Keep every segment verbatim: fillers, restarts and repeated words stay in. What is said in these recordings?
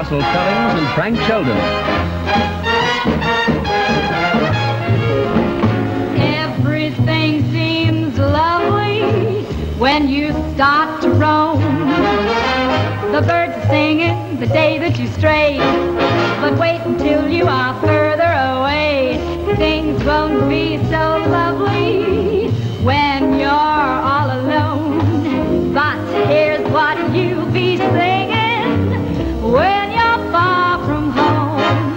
Russell Stubbings and Frank Sheldon. Everything seems lovely when you start to roam. The birds are singing the day that you stray, but wait until you are further away. Things won't be so lovely when you're all alone. But here's what you'll be singing when you're far from home.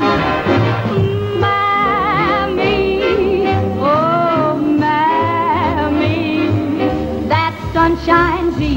Mammy, oh mammy, that sun shines